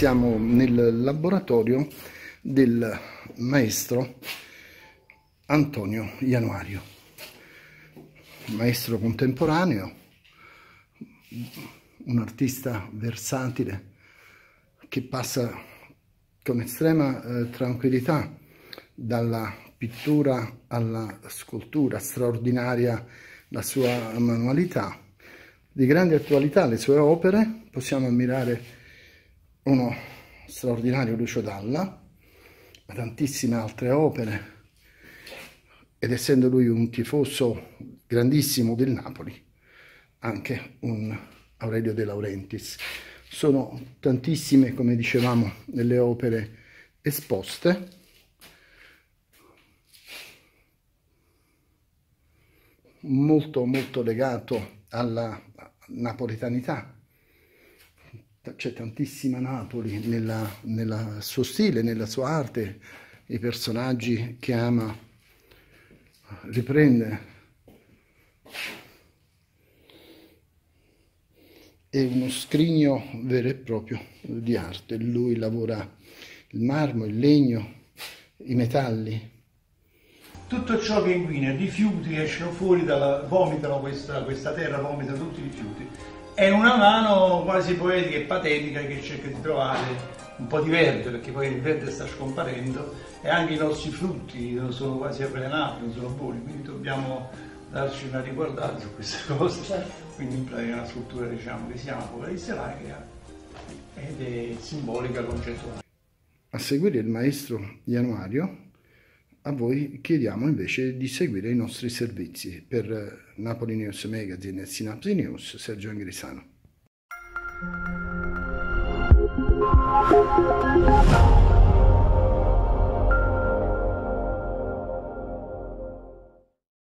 siamo nel laboratorio del maestro Antonio Januario, maestro contemporaneo, un artista versatile che passa con estrema tranquillità dalla pittura alla scultura, straordinaria la sua manualità. Di grande attualità le sue opere, possiamo ammirare uno straordinario Lucio Dalla, ma tantissime altre opere, ed essendo lui un tifoso grandissimo del Napoli, anche un Aurelio De Laurentiis. Sono tantissime, come dicevamo, nelle opere esposte. Molto legato alla napoletanità. C'è tantissima Napoli nel suo stile, nella sua arte, i personaggi che ama riprende. È uno scrigno vero e proprio di arte. Lui lavora il marmo, il legno, i metalli. Tutto ciò che inquina, rifiuti escono fuori, vomitano questa terra, vomitano tutti i rifiuti. È una mano quasi poetica e patetica che cerca di trovare un po' di verde, perché poi il verde sta scomparendo e anche i nostri frutti sono quasi avvelenati, non sono buoni, quindi dobbiamo darci una riguardata su queste cose. Certo. Quindi in pratica è una scultura, diciamo, che si chiama Apocalisse laica ed è simbolica, concettuale. A seguire il maestro Januario, a voi chiediamo invece di seguire i nostri servizi. Per Napoli News Magazine e Synapsi News, Sergio Angrisano.